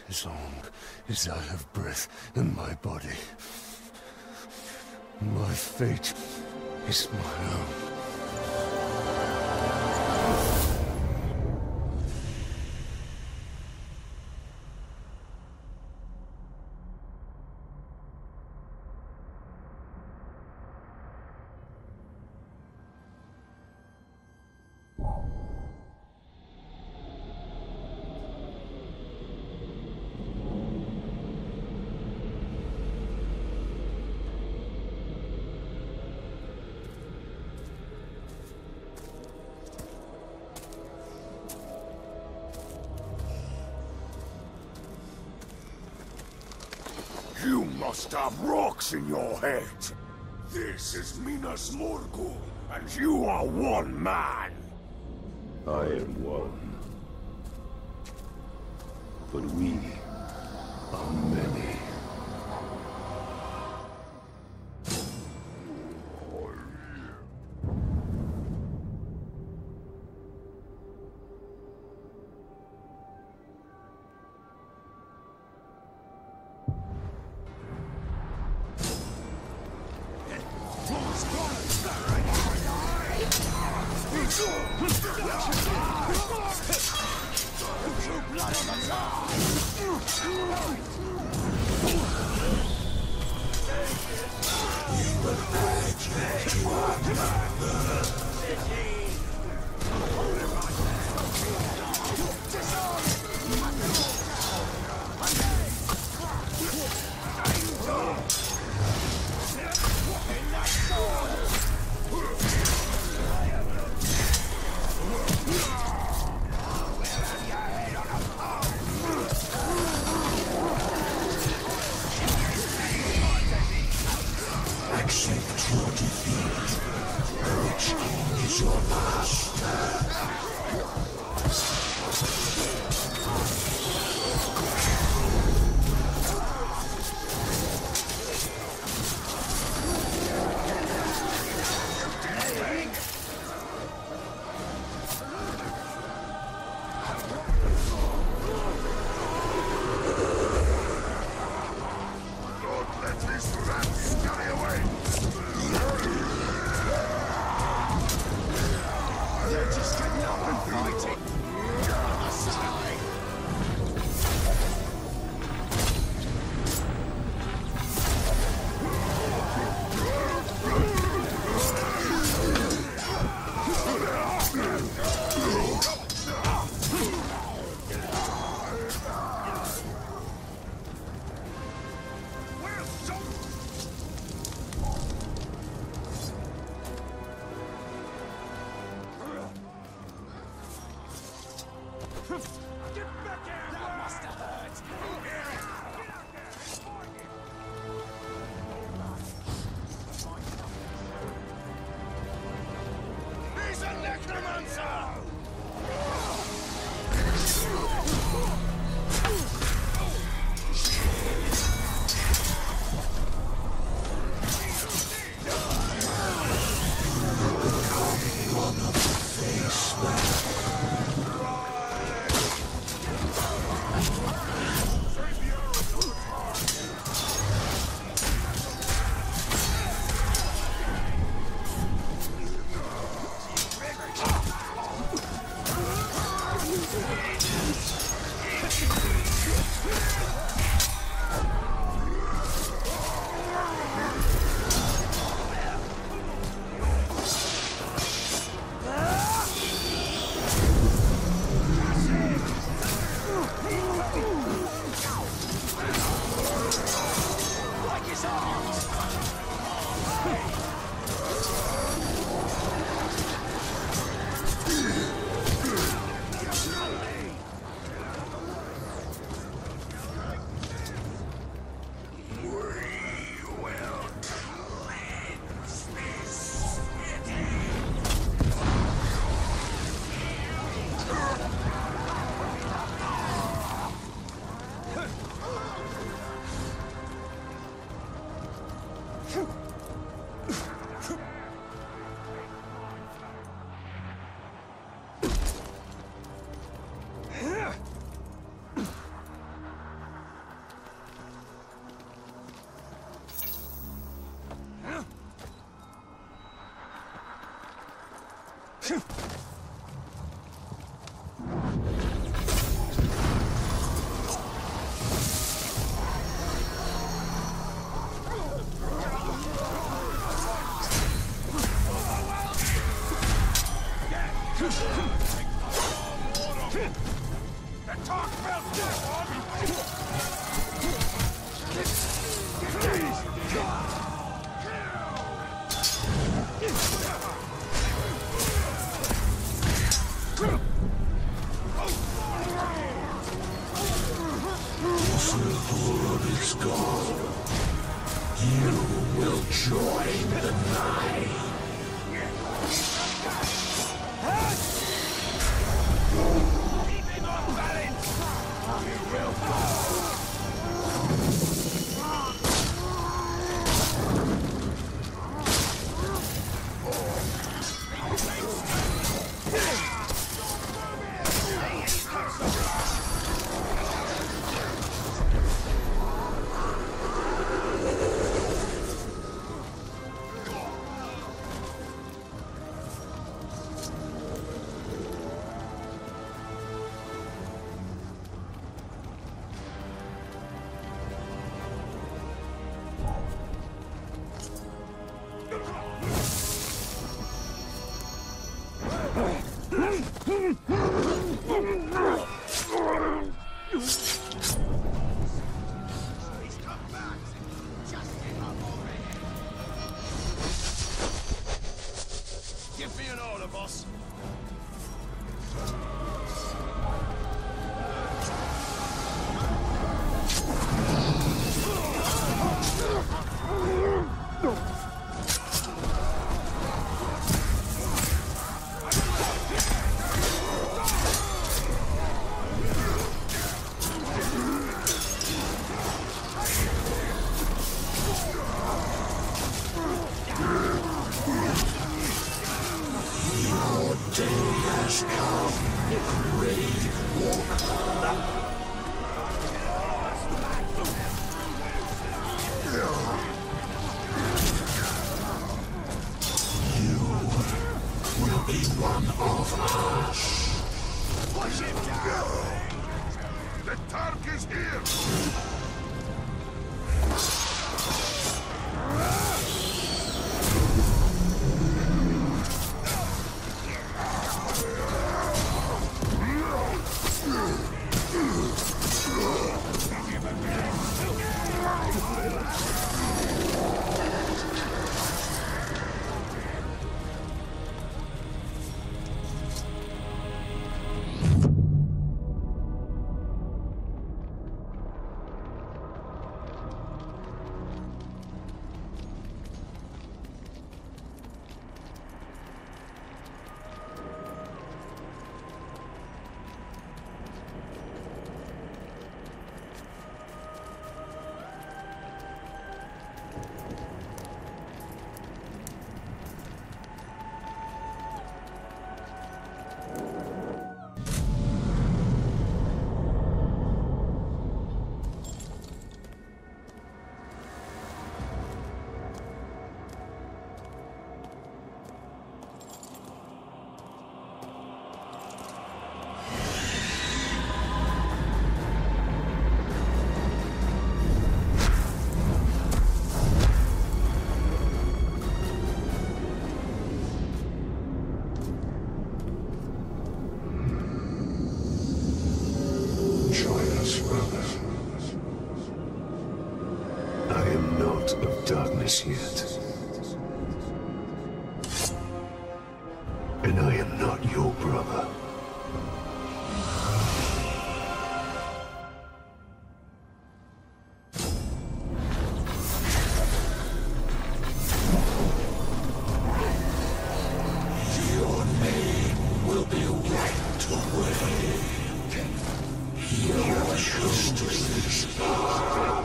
as long as I have breath in my body. My fate is my own. You must have rocks in your head. This is Minas Morgul, and you are one man. I am one. But we are many. The talk fell Blood is gone. You will join the night. Keep him on balance! He will fall! Give me an order, boss. Push him down! The Tark is here! Darkness yet. And I am not your brother. Your name will be wiped away. Your justice is mine.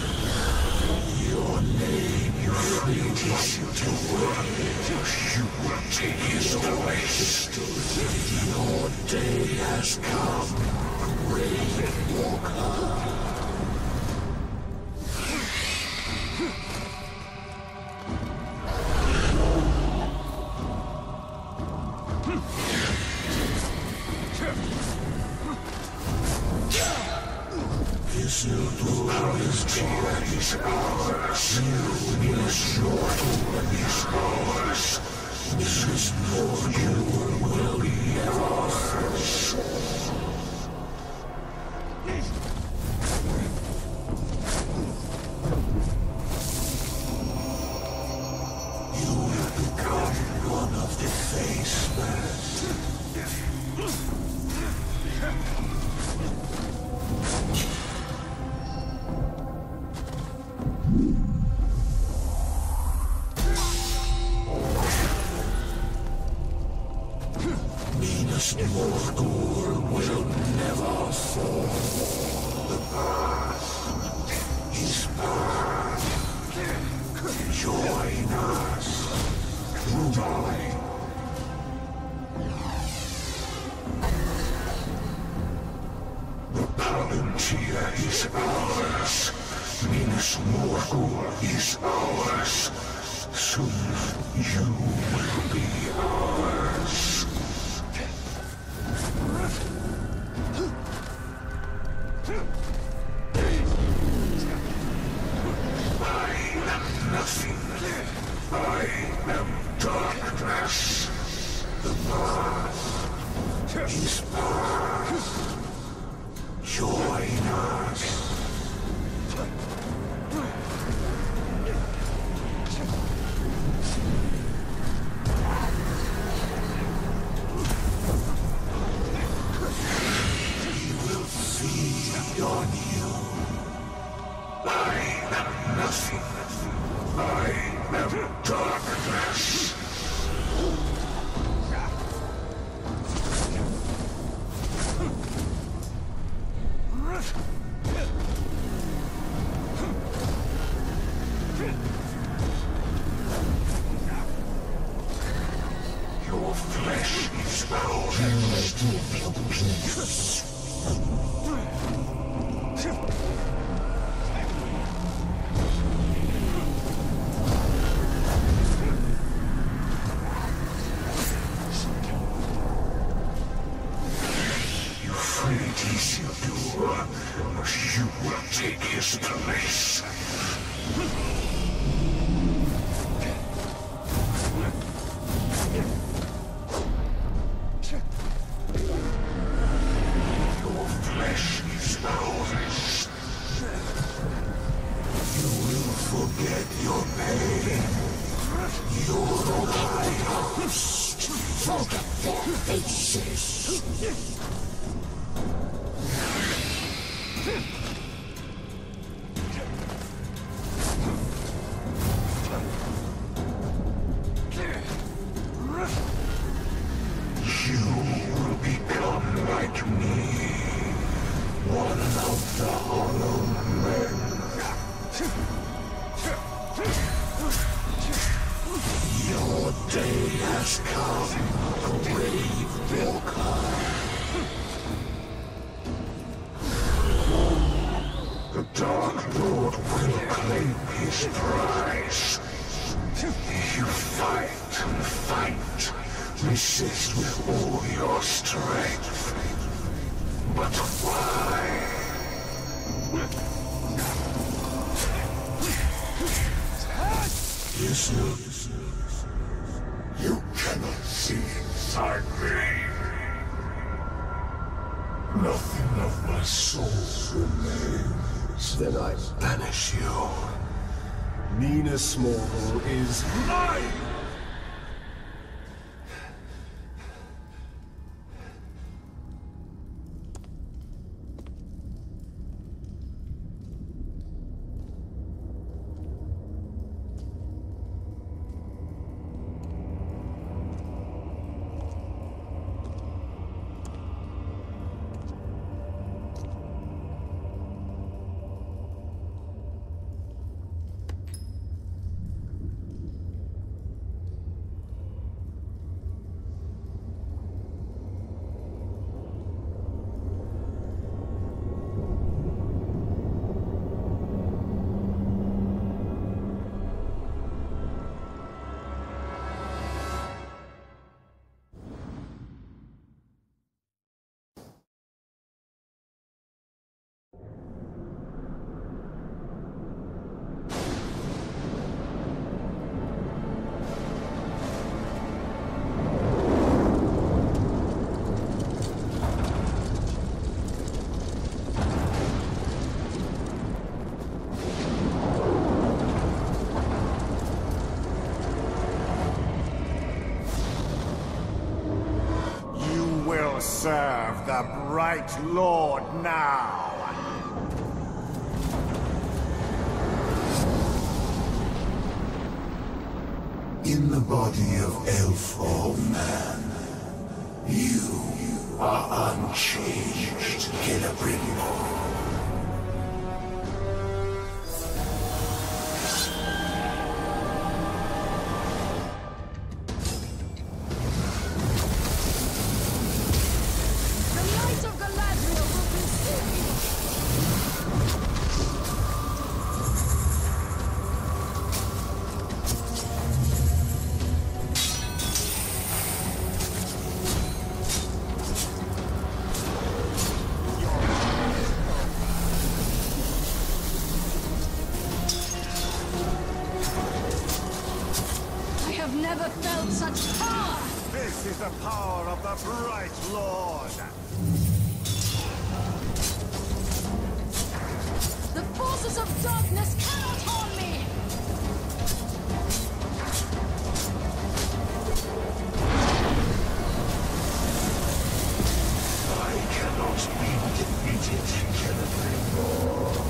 You take his place. Your day has come, Grave Walker. Isildur is here, is ours. Yes, Mordor is ours. This Mordor will be ours. You have become one of the Faceless. Mordor will never fall. The past is past. Join us. Goodbye. The Palantir is ours. Minas Morgul is ours. Soon you will be ours. I am darkness. The past is past. Join us. We will feed on you. I am nothing. I am darkness. Your flesh is ours. Isildur, you will take his place. Your flesh is ours. You will forget your pain. Your lives. Forget their faces. You will become like me, one of the Hollow Men. Your day has come, Grave Walker. The Dark Lord will claim his prize. You fight and fight. Resist with all your strength. But why? You cannot see inside me. Nothing of my soul remains. Then I banish you. Minas Morgul is mine! serve the Bright Lord now. In the body of elf or man, you are unchanged, Celebrimbor. Never felt such power! This is the power of the Bright Lord! The forces of darkness cannot harm me! I cannot be defeated, Celebrimbor.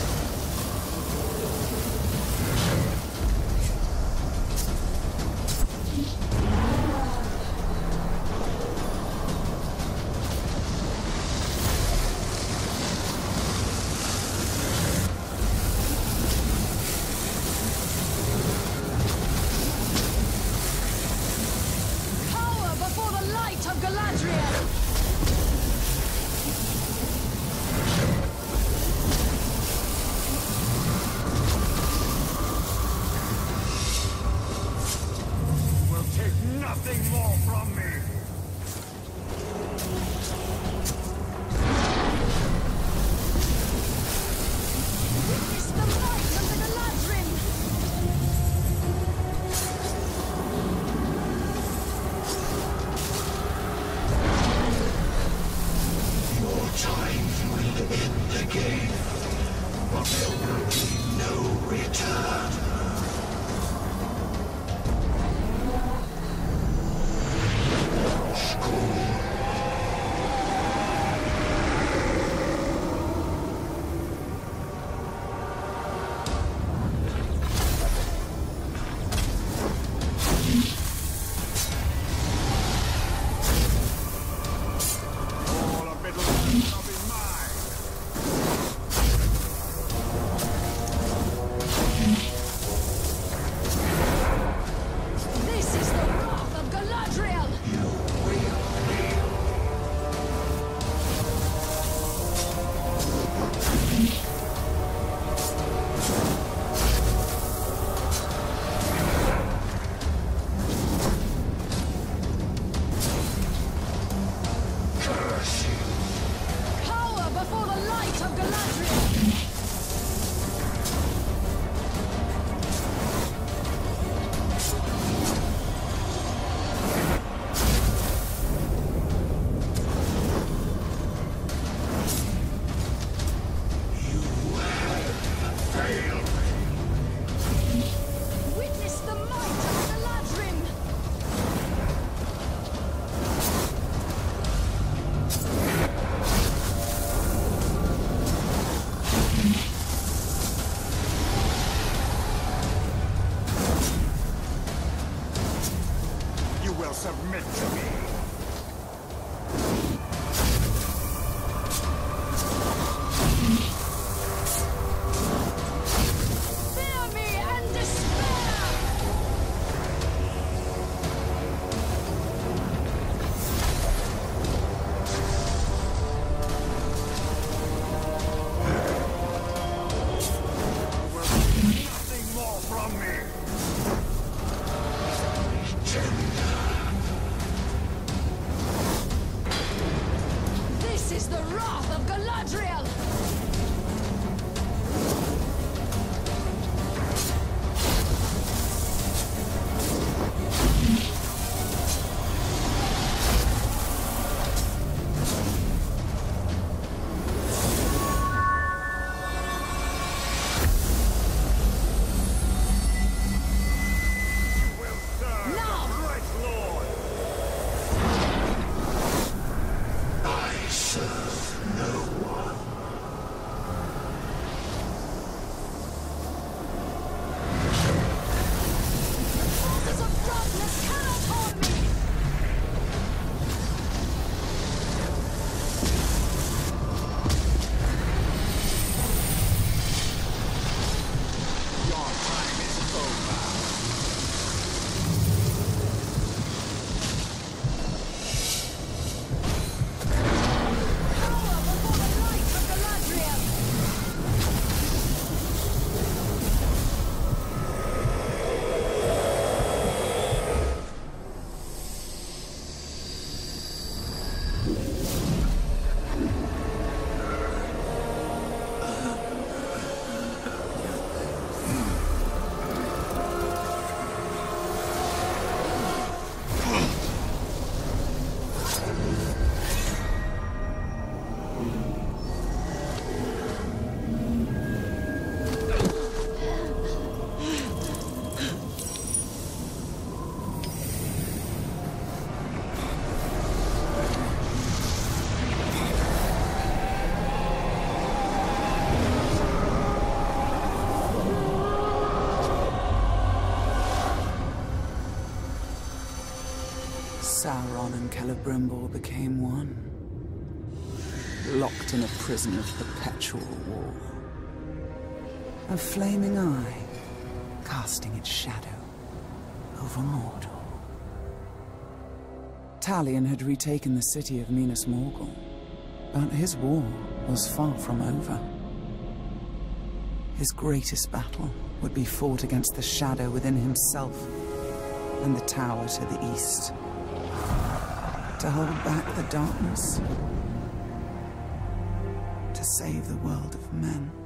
Nothing more from me! Witness the might of the Galadrim! Your time will end again, but there will be no return. Submit to me. Fear me and despair! Nothing more from me. Sauron and Celebrimbor became one, locked in a prison of perpetual war. A flaming eye casting its shadow over Mordor. Talion had retaken the city of Minas Morgul, but his war was far from over. His greatest battle would be fought against the shadow within himself and the tower to the east, to hold back the darkness, to save the world of men.